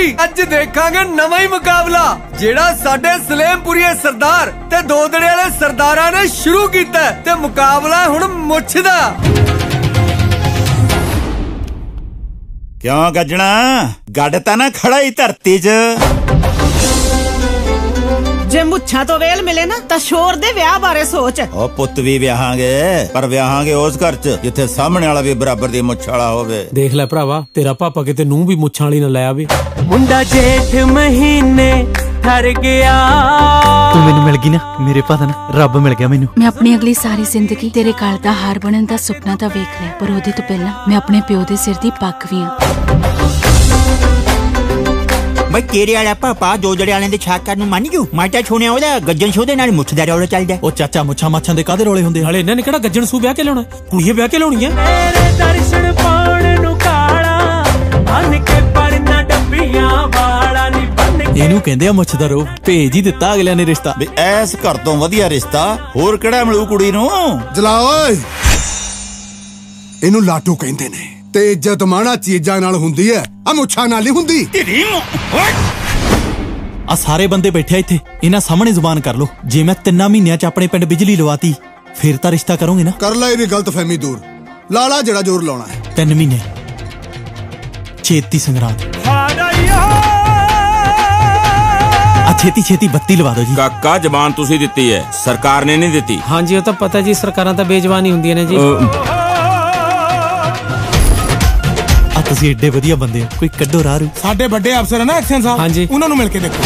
नहीं, अज देखांगे नवा ही मुकाबला जेड़ा साडे सलेमपुरीए सरदार ते दोदड़े वाले सरदारां ने शुरू कीता ते मुकाबला हुण मुੱਛ दा। क्यों गजना गड़ता ना खड़ा ही धरती च। जे मुच्छां तो वेल मिले ना तां शोर दे विआह बारे सोच। ओ पुत्त भी विआहांगे पर विआहांगे उस घर च जिथे सामने वाला भी बराबर दी मुੱਛ वाला होवे। देख ले भरावा तेरा पापा किते नूं भी मुੱਛਾਂ वाली ना ले आवे। मुंडा जेठ महीने ठर गया। तू मैनू मिल गई ना मेरे पता ना रब मिल गया मैनू। मैं अपनी अगली सारी जिंदगी तेरे गल दा हार बनन दा सुपना तां वेख लिया, पर ओदे तो पहला मैं अपने प्यो दे सिर दी पग वी हां। मैं तेरे वाला पापा दोदड़े वाले दे छाकर नूं मन जू माटा छोने ओदा गज्जन शो दे नाल मुੱਛ दा रौला चलदा। ओ चाचा मुੱਛਾਂ ਮਾਛਾਂ ਦੇ ਕਾਦੇ ਰੌਲੇ ਹੁੰਦੇ? ਹਲੇ ਇਹਨਾਂ ਨੇ ਕਿਹੜਾ ਗੱਜਣ ਸੂ ਵਿਆਹ ਕੇ ਲਿਆਉਣਾ, ਕੁੜੀਏ ਵਿਆਹ ਕੇ ਲਿਆਉਣੀ ਆ। मेरे दर्शन पाण नूं काला बन के परना डब्बियां वाला नी बन के। ਇਹਨੂੰ ਕਹਿੰਦੇ ਆ ਮੁੱਛ ਦਾ ਰੋ, ਭੇਜ ਹੀ ਦਿੱਤਾ ਅਗਲਿਆਂ ਨੇ ਰਿਸ਼ਤਾ। ਵੀ ਐਸ ਘਰ ਤੋਂ ਵਧੀਆ ਰਿਸ਼ਤਾ ਹੋਰ ਕਿਹੜਾ ਮਿਲੂ ਕੁੜੀ ਨੂੰ। ਜਲਾ ਓਏ, ਇਹਨੂੰ ਲਾਟੂ ਕਹਿੰਦੇ ਨੇ ਤੇ ਇੱਜ਼ਤ ਮਾਣਾ ਚੀਜ਼ਾਂ ਨਾਲ ਹੁੰਦੀ ਐ, ਆ ਮੁੱਛਾਂ ਨਾਲ ਨਹੀਂ ਹੁੰਦੀ। ਆ ਸਾਰੇ ਬੰਦੇ ਬੈਠੇ ਇੱਥੇ, ਇਹਨਾਂ ਸਾਹਮਣੇ ਜ਼ੁਬਾਨ ਕਰ ਲੋ। ਜੇ ਮੈਂ 3 ਮਹੀਨਿਆਂ ਚ ਆਪਣੇ ਪਿੰਡ ਬਿਜਲੀ ਲਵਾਤੀ ਫਿਰ ਤਾਂ ਰਿਸ਼ਤਾ ਕਰੋਗੇ ਨਾ? ਕਰ ਲੈ ਇਹਦੀ ਗਲਤਫਹਿਮੀ ਦੂਰ, ਲਾਲਾ ਜਿਹੜਾ ਜ਼ੋਰ ਲਾਉਣਾ ਹੈ। 3 ਮਹੀਨੇ ਛੇਤੀ ਸੰਗਰਾਂਦ ਆ ਛੇਤੀ ਛੇਤੀ ਬੱਤੀ ਲਵਾ ਦਿਓ ਜੀ। ਕਾਕਾ ਜ਼ਬਾਨ ਤੁਸੀਂ ਦਿੱਤੀ ਹੈ, ਸਰਕਾਰ ਨੇ ਨਹੀਂ ਦਿੱਤੀ। ਹਾਂਜੀ ਉਹ ਤਾਂ ਪਤਾ ਜੀ, ਸਰਕਾਰਾਂ ਤਾਂ ਬੇਜ਼ਬਾਨ ਹੀ ਹੁੰਦੀਆਂ ਨੇ ਜੀ। ਆ ਤੁਸੀਂ ਏਡੇ ਵਧੀਆ ਬੰਦੇ ਹੋ, ਕੋਈ ਕੱਢੋ ਰਾਹ ਰੂ। ਸਾਡੇ ਵੱਡੇ ਅਫਸਰ ਨਾ ਐਕਸ਼ਨ ਸਾਹਿਬ, ਹਾਂਜੀ ਉਹਨਾਂ ਨੂੰ ਮਿਲ ਕੇ ਦੇਖੋ।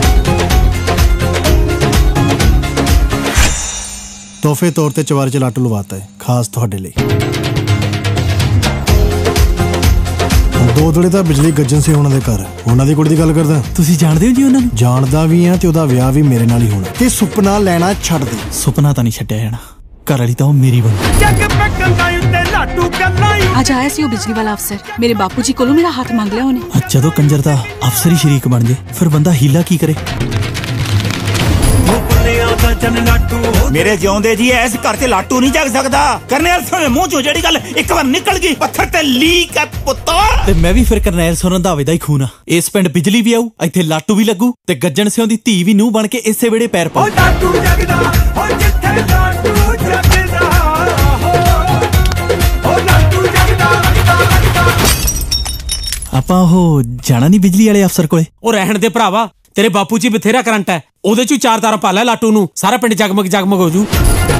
ਤੋਹਫੇ ਤੌਰ ਤੇ ਚਵਾਰੇ ਚ ਲਾਟੂ ਲਵਾਤਾ ਹੈ ਖਾਸ ਤੁਹਾਡੇ ਲਈ। ਦੋਦੜੇ ਤਾਂ ਬਿਜਲੀ ਗੱਜਣ ਸੀ ਉਹਨਾਂ ਦੇ ਘਰ, ਉਹਨਾਂ ਦੀ ਕੁੜੀ ਦੀ ਗੱਲ ਕਰਦਾ। ਤੁਸੀਂ ਜਾਣਦੇ ਹੋ ਜੀ ਉਹਨਾਂ ਨੂੰ? ਜਾਣਦਾ ਵੀ ਆ ਤੇ ਉਹਦਾ ਵਿਆਹ ਵੀ ਮੇਰੇ ਨਾਲ ਹੀ ਹੋਣਾ। ਤੇ ਸੁਪਨਾ ਲੈਣਾ ਛੱਡ ਦੇ। ਸੁਪਨਾ ਤਾਂ ਨਹੀਂ ਛੱਡਿਆ ਜਾਣਾ, ਘਰ ਵਾਲੀ ਤਾਂ ਉਹ ਮੇਰੀ ਬਣੀ। ਅੱਜ ਆਇਆ ਸੀ ਉਹ ਬਿਜਲੀ ਵਾਲਾ ਅਫਸਰ, ਮੇਰੇ ਬਾਪੂ ਜੀ ਕੋਲੋਂ ਮੇਰਾ ਹੱਥ ਮੰਗ ਲਿਆ ਉਹਨੇ। ਜਦੋਂ ਕੰਜਰ ਦਾ ਅਫਸਰ ਹੀ ਸ਼ਰੀਕ ਬਣ ਜੇ ਫਿਰ ਬੰਦਾ ਹੀਲਾ ਕੀ ਕਰੇ। मेरे जिਉਂਦੇ जी इस घर से लाटू नहीं जग सकता। करनैल सिंह मुंह चों जेड़ी गल एक बार निकल गई पत्थर ते लीक है पुत्ता। ते मैं भी फिर करनैल सिंह रंधावे दा ही खून आ। इस पिंड बिजली भी आऊ, इत्थे लाटू भी लगू ते गज्जन सिंह दी धी भी नूं बन के इसे वेड़े पैर पाऊ। ਆਪਾਂ ਉਹ ਜਾਣਾ ਨਹੀਂ ਬਿਜਲੀ ਵਾਲੇ ਅਫਸਰ ਕੋਲੇ? ਉਹ ਰਹਿਣ ਦੇ ਭਰਾਵਾ, ਤੇਰੇ ਬਾਪੂ ਜੀ ਬਥੇਰਾ ਕਰੰਟ ਹੈ, ਉਹਦੇ ਚ 4 ਤਾਰਾਂ ਪਾ ਲੈ ਲਾਟੂ ਨੂੰ, ਸਾਰਾ ਪਿੰਡ ਜਗਮਗ ਜਗਮਗ ਹੋ ਜੂ।